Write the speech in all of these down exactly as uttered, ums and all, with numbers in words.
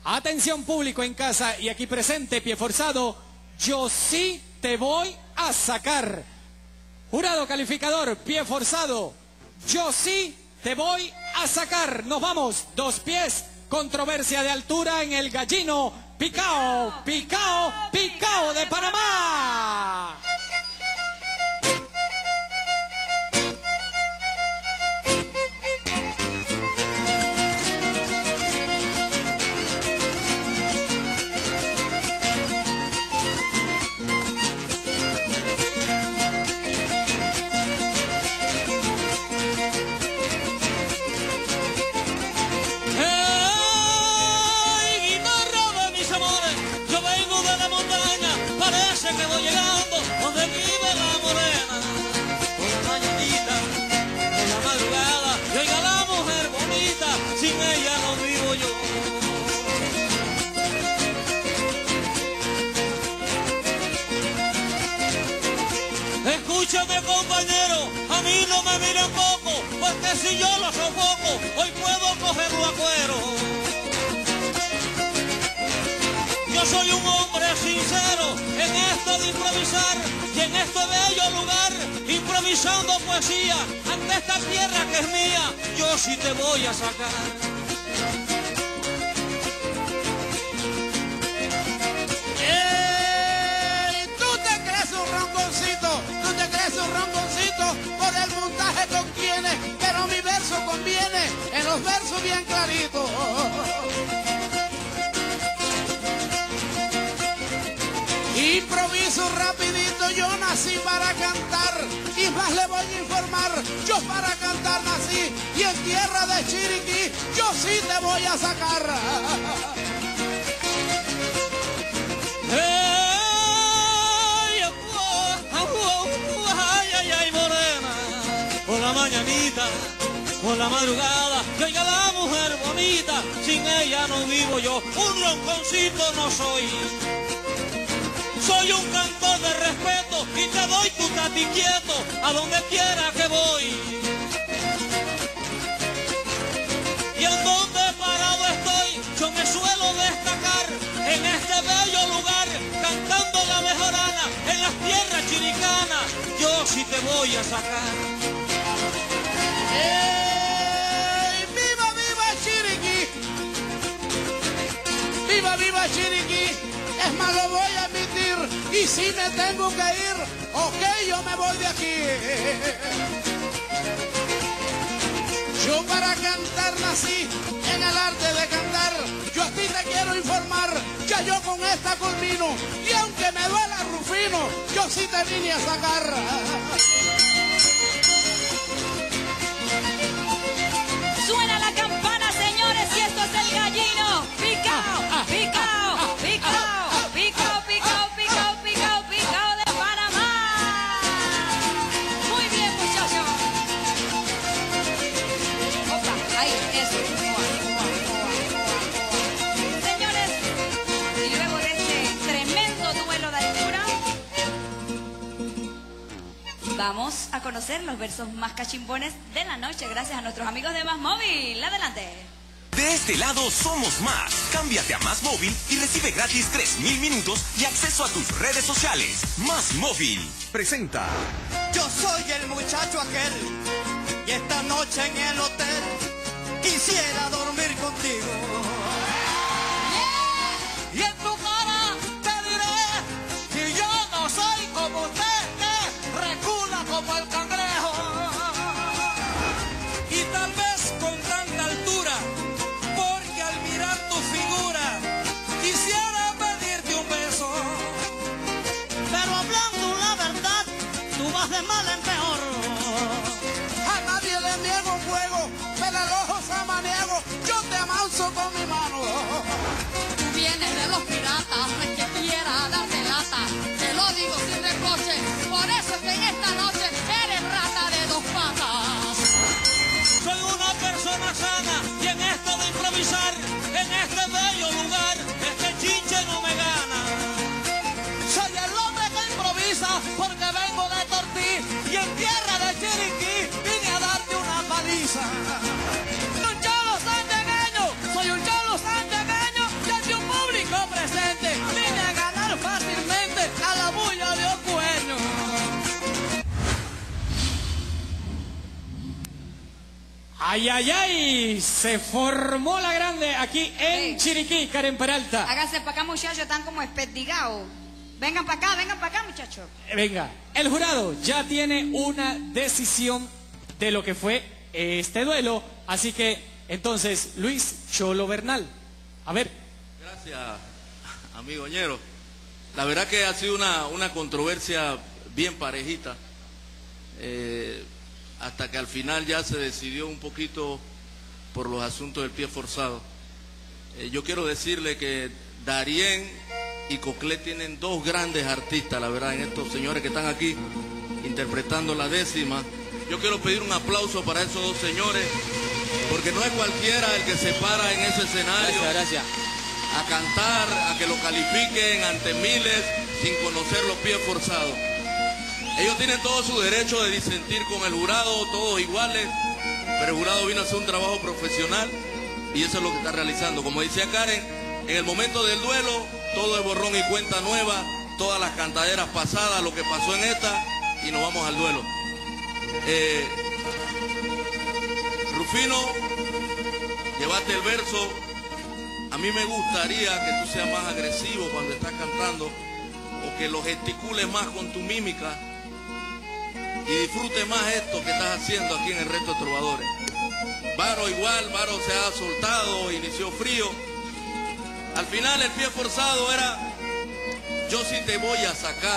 Atención público en casa y aquí presente, pie forzado, yo sí te voy a sacar. Jurado calificador, pie forzado, yo sí te voy a sacar. Nos vamos, dos pies, controversia de altura en el Gallino, Picao, Picao, Picao de Panamá. Que voy llegando donde vive la morena, por la mañanita, por la madrugada, y oiga la mujer bonita, sin ella no vivo yo. Escúchame compañero, a mí no me miren poco, porque si yo lo sofoco, hoy puedo cogerlo a cuero. Yo soy un hombre sincero en esto de improvisar y en este bello lugar, improvisando poesía ante esta tierra que es mía, yo sí te voy a sacar. ¡Ey! Tú te crees un ronconcito, tú te crees un ronconcito, por el montaje que obtienes, pero mi verso conviene en los versos bien claritos. Improviso rapidito, yo nací para cantar y más le voy a informar, yo para cantar nací y en tierra de Chiriquí yo sí te voy a sacar. Hey, ay, ay, ay, morena, por la mañanita, por la madrugada, que oiga la mujer bonita, sin ella no vivo yo, un ronconcito no soy. Soy un cantor de respeto y te doy tu tati quieto a donde quiera que voy. Y en donde parado estoy, yo me suelo destacar en este bello lugar, cantando la mejorana en las tierras chiricanas. Yo sí te voy a sacar. ¡Ey! ¡Viva, viva Chiriquí! ¡Viva, viva Chiriquí! Es más, lo voy a admitir, y si me tengo que ir, ok, yo me voy de aquí. Yo para cantar nací en el arte de cantar, yo a ti te quiero informar, ya yo con esta culmino, y aunque me duela Rufino, yo sí te vine a sacar. Suena la campana, señores, y esto es el Gallino, Picao, Picao, Picao. Picao, Picao, Picao, Picao, Picao de Panamá. Muy bien, muchachos. Opa, ahí, eso. Señores, y luego de este tremendo duelo de altura, vamos a conocer los versos más cachimbones de la noche, gracias a nuestros amigos de Más Móvil. Adelante. De este lado somos Más. Cámbiate a Más Móvil y recibe gratis tres mil minutos y acceso a tus redes sociales. Más Móvil presenta. Yo soy el muchacho aquel y esta noche en el hotel quisiera dormir contigo. Y en tu cara te diré que yo no soy como usted, que recula como el cangrejo. Y tal vez con tanta altura, tu figura, quisiera pedirte un beso, Pero hablando la verdad, tú vas de mal en peor. A nadie le niego fuego, pero el ojo samaniego, yo te amanso con mi mano. Tú vienes de los piratas, no es que quiera darte lata, te lo digo sin reproche, por eso es que en esta noche eres rata de dos patas. soy una persona sana y en esto de improvisar, en este bello lugar, este chinche no me gana. Soy el hombre que improvisa porque vengo de Tortí y en tierra de Chiriquí vine a darte una paliza. Un cholo santiagueño, soy un cholo Ay, ay, ay, se formó la grande aquí en Sí. Chiriquí, Karen Peralta. Háganse para acá, muchachos, están como esperdigados. Vengan para acá, vengan para acá, muchachos. Eh, Venga, el jurado ya tiene una decisión de lo que fue este duelo, así que entonces, Luis Cholo Bernal, a ver. Gracias, amigo Ñero. La verdad que ha sido una, una controversia bien parejita, eh, hasta que al final ya se decidió un poquito por los asuntos del pie forzado. Eh, yo quiero decirle que Darien y Coclé tienen dos grandes artistas, la verdad, en estos señores que están aquí interpretando la décima. Yo quiero pedir un aplauso para esos dos señores, porque no es cualquiera el que se para en ese escenario. Gracias, gracias. A cantar, a que lo califiquen ante miles sin conocer los pies forzados. Ellos tienen todo su derecho de disentir con el jurado, todos iguales, pero el jurado vino a hacer un trabajo profesional y eso es lo que está realizando. Como decía Karen, en el momento del duelo, todo es borrón y cuenta nueva, todas las cantaderas pasadas, lo que pasó en esta, y nos vamos al duelo. Eh, Rufino, llevaste el verso. A mí me gustaría que tú seas más agresivo cuando estás cantando, o que lo gesticules más con tu mímica y disfrutes más esto que estás haciendo aquí en el Reto de Trovadores. Varo igual, Varo se ha soltado, inició frío. Al final el pie forzado era yo sí te voy a sacar.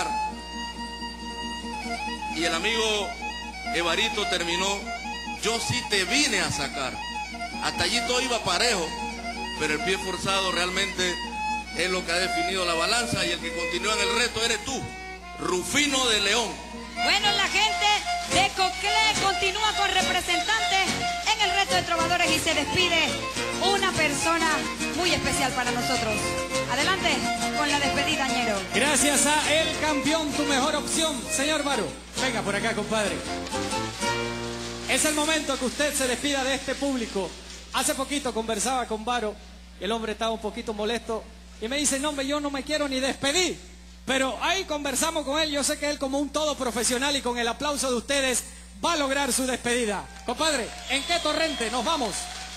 Y el amigo Evarito terminó yo sí te vine a sacar. Hasta allí todo iba parejo, pero el pie forzado realmente es lo que ha definido la balanza, y el que continúa en el reto eres tú, Rufino de León. Bueno, la gente de Coclé continúa con representantes en el Reto de Trovadores y se despide una persona muy especial para nosotros. Adelante con la despedida, Ñero. Gracias a el campeón, tu mejor opción, señor Varo. Venga por acá, compadre. Es el momento que usted se despida de este público. Hace poquito conversaba con Varo, el hombre estaba un poquito molesto y me dice, no, hombre, yo no me quiero ni despedir. Pero ahí conversamos con él, yo sé que él como un todo profesional y con el aplauso de ustedes va a lograr su despedida. Compadre, ¿en qué torrente nos vamos?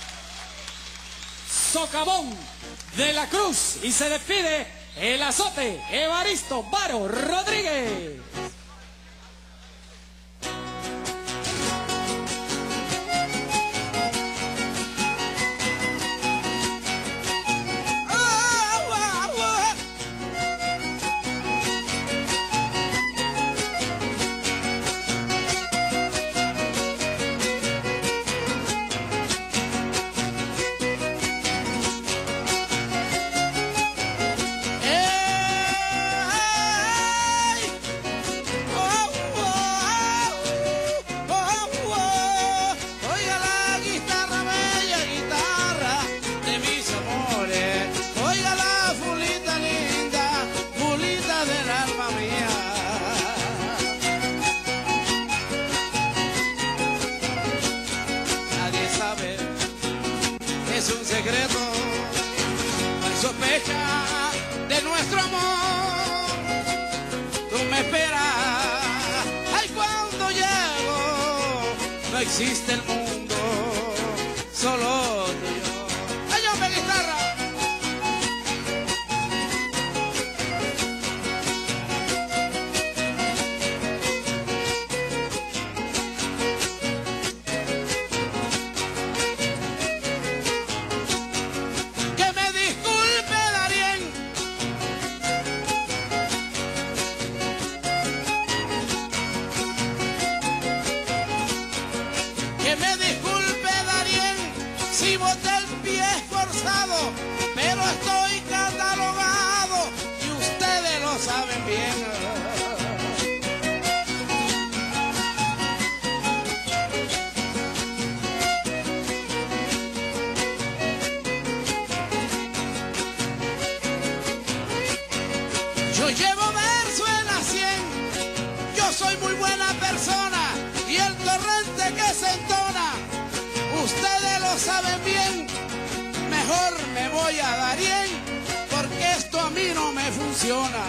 Socavón de la Cruz, y se despide el azote Evaristo Varo Rodríguez. De nuestro amor, tú me esperas. Ay, cuando llego, no existe el mundo, solo tú y yo. ¡Ay, hombre, guitarra! Pero estoy catalogado y ustedes lo saben bien. Yo llevo verso en la cien, yo soy muy buena persona, y el torrente que se entona, ustedes lo saben bien. Mejor me voy a Darien, porque esto a mí no me funciona.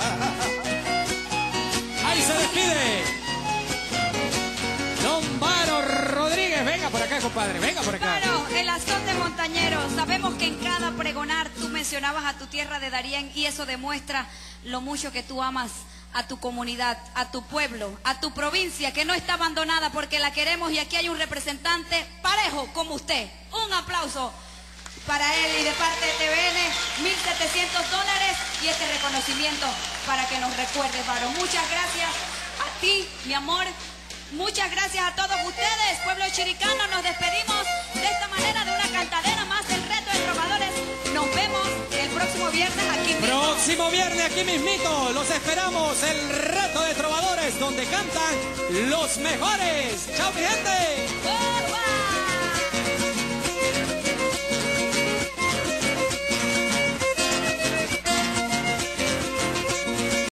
Ahí se despide Don Varo Rodríguez. Venga por acá, compadre. compadre. Venga por acá. Bueno, el azote montañero. Sabemos que en cada pregonar tú mencionabas a tu tierra de Darién y eso demuestra lo mucho que tú amas a tu comunidad, a tu pueblo, a tu provincia, que no está abandonada porque la queremos y aquí hay un representante parejo como usted. Un aplauso para él y de parte de T V N, mil setecientos dólares y este reconocimiento para que nos recuerdes, varón. Muchas gracias a ti, mi amor. Muchas gracias a todos ustedes, pueblo chiricano. Nos despedimos de esta manera de una cantadera más del Reto de Trovadores. Nos vemos el próximo viernes aquí mismo. Próximo viernes aquí mismito. Los esperamos. El Reto de Trovadores, donde cantan los mejores. ¡Chao, mi gente!